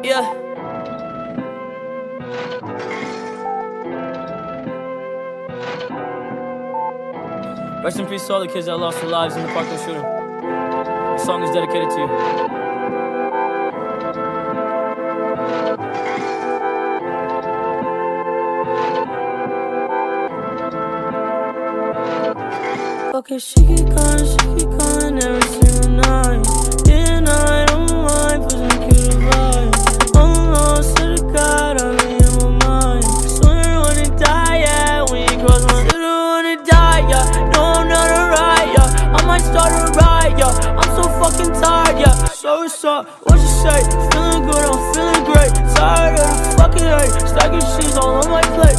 Yeah. Rest in peace to all the kids that lost their lives in the Parkland shooting. This song is dedicated to you. Okay, she keep calling every single night. And I don't mind pushing you to vibe. Almost to the God, I'm in my mind. Swear I wanna die, yeah, when you cross my swear I wanna die, yeah. No, I'm not alright, yeah. I might start a riot, yeah. I'm so fucking tired, yeah. So what's up, what you say? Feeling good, I'm feeling great. Tired of the fucking hate. Stacking sheets all on my plate.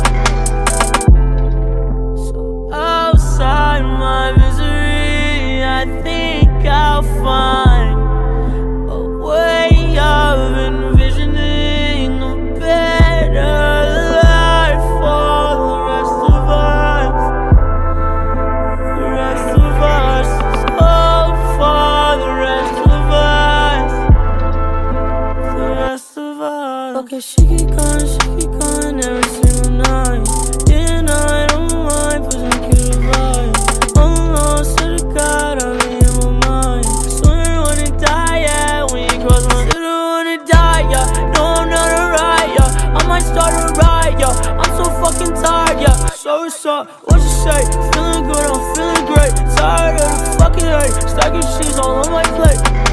Outside my misery, I think I'll find a way of envisioning a better life for the rest of us. The rest of us. Hope for the rest of us. The rest of us. Okay, she keep calling every single night. And I don't mind pushing you to vibe. Almost to the God, I'm in my mind. Swear I wanna die, yeah, when you cross my swear I wanna die, yeah. No, I'm not alright, yeah. I might start a riot, yeah. I'm so fucking tired, yeah. So what's up, what you say? Feeling good, I'm feeling great. Tired of the fucking hate. Stacking sheets all on my plate.